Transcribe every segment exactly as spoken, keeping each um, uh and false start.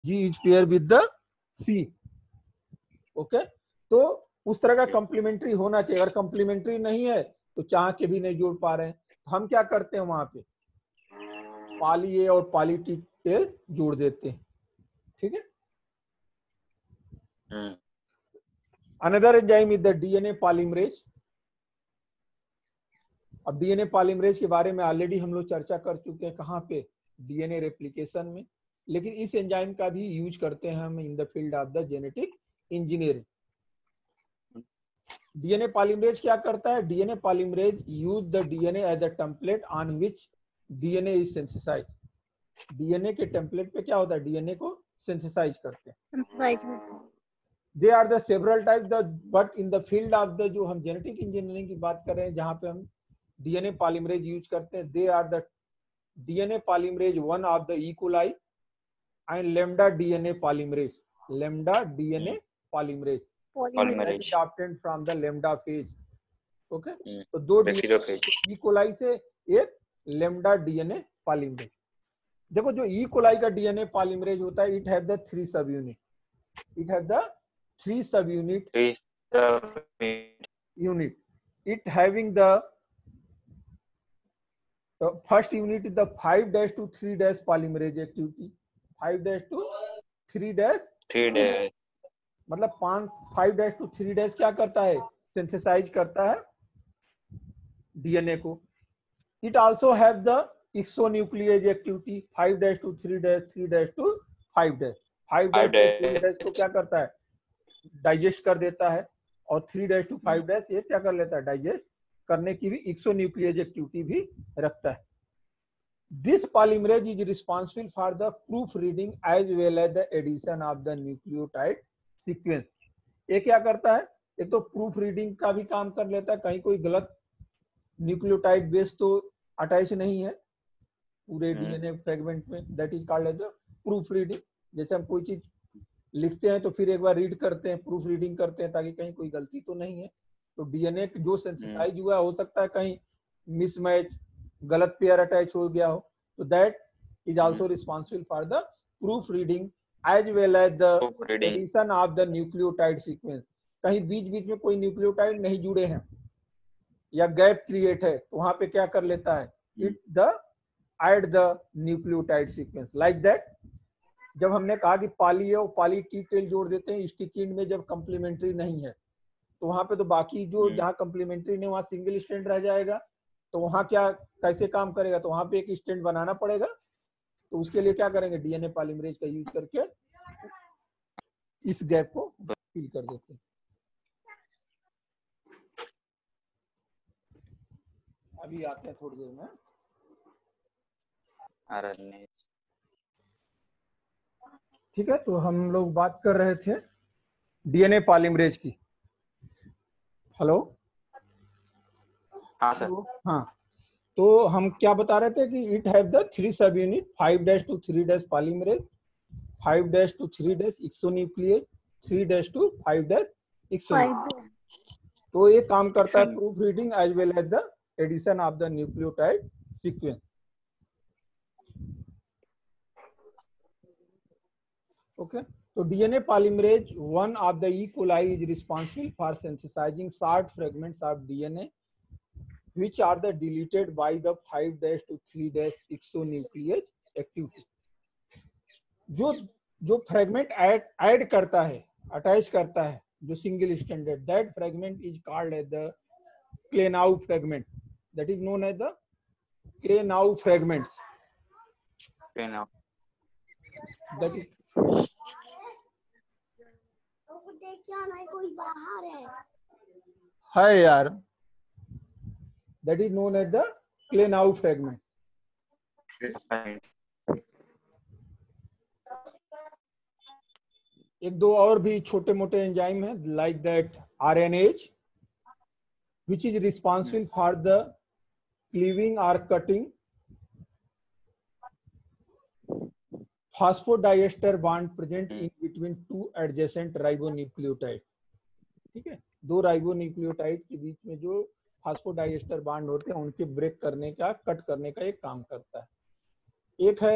G is pair with the C. Okay, तो उस तरह का कॉम्प्लीमेंट्री होना चाहिए। अगर कॉम्प्लीमेंट्री नहीं है तो चाह के भी नहीं जोड़ पा रहे हैं, तो हम क्या करते हैं वहां पे पॉली ए और पॉली टी टेल जोड़ देते हैं। ठीक है। Another enzyme is the DNA polymerase. अब डीएनए पॉलीमरेज के बारे में ऑलरेडी हम लोग चर्चा कर चुके हैं, कहाँ पे, डीएनए रेप्लिकेशन में। लेकिन इस एंजाइम का भी यूज करते हैं हम in the field of the genetic engineering. DNA polymerase क्या करता है? DNA polymerase use the DNA as a template on which DNA is synthesised. DNA के टेम्पलेट पे क्या होता है? डीएनए को सिंथेसाइज करते हैं। They are the several type the but in the field of the, जो हम जेनेटिक इंजीनियरिंग की बात कर रहे हैं जहां पे हम डीएनए पॉलीमरेज यूज करते हैं, they are the DNA polymerase one of the E coli and lambda DNA polymerase. Lambda DNA polymerase is obtained from the lambda phase. Okay, तो दो ई कोलाई से एक लैम्डा डीएनए पॉलीमरेज। देखो जो E coli का DNA polymerase होता है, it have the three sub unit, it have the three sub unit unit it having the uh, first unit is the five dash to three dash polymerase activity, five dash to three dash three dash मतलब पांच five dash two three dash क्या करता है? Synthesise करता है DNA को। It also have the exonuclease activity, five dash two three dash, three dash two five dash. Five dash two three dash को क्या करता है? डाइजेस्ट कर देता है, और three dash two five dash ये क्या कर लेता है? डाइजेस्ट करने की भी एक्सोन्यूक्लियेज एक्टिविटी भी रखता है। This polymerase is responsible for the proofreading as well as the addition of the nucleotide sequence. ये क्या करता है? एक तो प्रूफ रीडिंग का भी काम कर लेता है, कहीं कोई गलत न्यूक्लियोटाइड बेस तो अटैच नहीं है पूरे डीएनए फ्रेगमेंट में, that is called as the proof reading. जैसे हम कोई चीज लिखते हैं तो फिर एक बार रीड करते हैं, प्रूफ रीडिंग करते हैं ताकि कहीं कोई गलती तो नहीं है। तो डीएनए जो सिंथेसाइज हुआ हो सकता है कहीं मिसमैच, गलत पेयर अटैच हो गया हो, तो that is also responsible for the proof reading as well as the addition of the nucleotide sequence. कहीं बीच बीच में कोई न्यूक्लियोटाइड नहीं जुड़े हैं या गैप क्रिएट है, तो वहां पे क्या कर लेता है? It the add the nucleotide sequence like that. जब हमने कहा कि पॉली ए और पॉली टी टेल जोड़ देते हैं स्टिकिंड में जब कंप्लीमेंट्री नहीं है, तो वहां पे तो बाकी जो जहां कंप्लीमेंट्री नहीं वहां सिंगल स्ट्रैंड रह जाएगा, तो वहां क्या कैसे काम करेगा? तो वहां पे एक स्ट्रैंड बनाना पड़ेगा। तो उसके लिए क्या करेंगे? डीएनए पॉलीमरेज का यूज करके इस गैप को फिल कर देते हैं। अभी आते हैं थोड़ी देर में। ठीक है, तो हम लोग बात कर रहे थे डीएनए पॉलीमरेज की। हेलो, हाँ सर। तो, हाँ, तो हम क्या बता रहे थे कि it have the three sub unit, five dash two three dash polymerase, five dash two three dash exonuclease, three dash two five dash exonuclease. तो ये काम करता है proof reading as well as the addition of the nucleotide sequence. Okay, तो DNA polymerase one of the E coli is responsible for synthesising short fragments of DNA which are the deleted by the five dash to three dash exonuclease activity। जो जो fragment add add करता है, attach करता है, जो single stranded, that fragment is called as the Klenow fragment, that is known as the Klenow fragments. Klenow that is देखिए ना कोई बाहर है है यार, that is known as the Klenow fragment। एक दो और भी छोटे मोटे एंजाइम हैं like that RNase which is responsible for the cleaving or cutting phosphodiester bond present in between two adjacent ribonucleotide। ठीक है, दो राइबोन्यूक्लियोटाइड के बीच में जो फास्फोडाइएस्टर बॉन्ड होते हैं उनके ब्रेक करने का, कट करने का एक काम करता है। एक है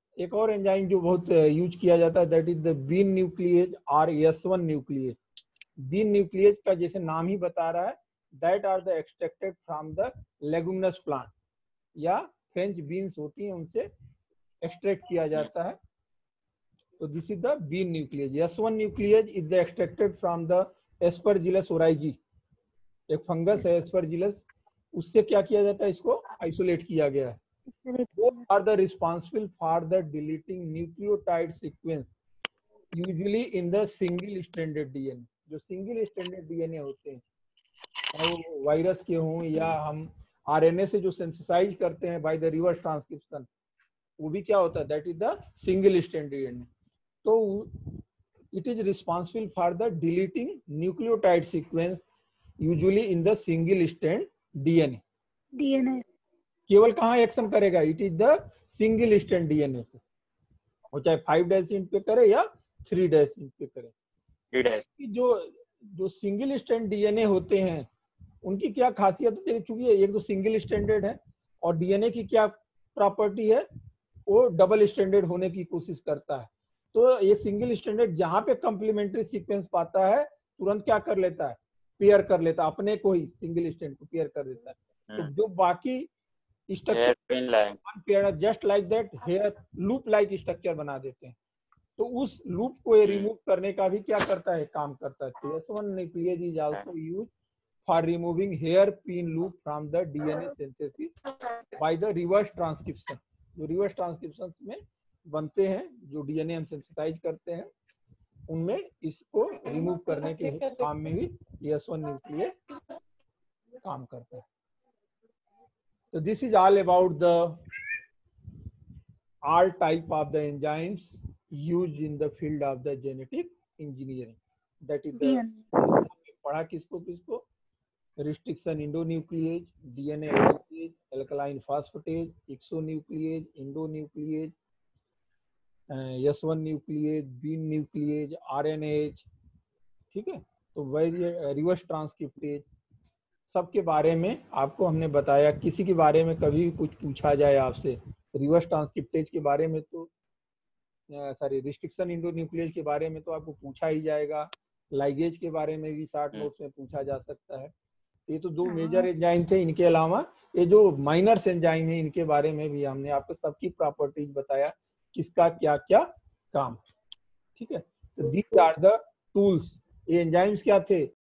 एक और एंजाइम जो बहुत यूज किया जाता है that is the bean nuclease और S one nuclease. Bean nuclease का जैसे नाम ही बता रहा है that are the extracted from the leguminous plant, या फ्रेंच बीन्स होती हैं उनसे एक्सट्रैक्ट किया जाता है। तो this is the bean nuclease. S one nuclease is the extracted from the Aspergillus oryzae, एक फंगस है एस्परजिलस, उससे क्या किया जाता है, इसको आइसोलेट किया गया है। Both are the responsible for the deleting nucleotide sequence usually in the single stranded D N A। जो सिंगल स्ट्रैंडेड डीएनए होते हैं, वो वायरस के हों या हम आरएनए से जो सिंथेसाइज करते हैं बाय द रिवर्स ट्रांसक्रिप्शन, वो भी क्या होता है, that is the single strand DNA. तो it is responsible for the deleting nucleotide sequence usually in the single strand DNA. DNA केवल कहाँ एक्शन करेगा, it is the single strand DNA पे, वो चाहे फाइव डैश इंट पे करे या थ्री डैश इंट पे करे। Three dash. जो जो सिंगल स्ट्रैंड डीएनए होते हैं उनकी क्या खासियत है, चूंकि एक तो सिंगल स्ट्रैंडेड है और डीएनए की क्या प्रॉपर्टी है, वो डबल स्ट्रैंडेड होने की कोशिश करता है। तो ये सिंगल स्ट्रैंडेड जहां पे कंप्लीमेंट्री सीक्वेंस पाता है तुरंत क्या कर लेता है, पेयर कर लेता है, अपने को ही सिंगल स्ट्रैंड को पेयर कर देता है। तो जो बाकी structure just like that hair loop like structure बना देते हैं, तो उस लूप को ये रिमूव करने का भी क्या करता है, काम करता है। S one nuclease is also used for removing hair pin loop from the DNA synthesis by the reverse transcription. जो रिवर्स ट्रांसक्रिप्शन में बनते हैं, जो डीएनए हम सिंथेसाइज करते हैं, उनमें इसको रिमूव करने के काम में भी एस वन न्यूक्लियेज काम करता है। So this is all about the all type of the enzymes used in the field of the genetic engineering. That is the पढ़ा किसको किसको, restriction endonuclease, DNA ligase, alkaline phosphatase, exonuclease, endonuclease, S one nuclease, bean nuclease, RNH, ठीक है। तो वही reverse transcriptase, सबके बारे में आपको हमने बताया। किसी के बारे में कभी भी कुछ पूछा जाए आपसे रिवर्स ट्रांसक्रिप्टेज के बारे में, तो सॉरी रिस्ट्रिक्शन इंडोन्यूक्लियेज के बारे में तो आपको पूछा ही जाएगा, लाइगेज के बारे में भी शॉर्ट नोट्स में पूछा जा सकता है। ये तो दो मेजर एंजाइम थे, इनके अलावा ये जो माइनर एंजाइम है इनके बारे में भी हमने आपको सबकी प्रॉपर्टीज बताया, किसका क्या क्या काम, ठीक है। तो दीज आर द टूल्स। ये एंजाइम्स क्या थे,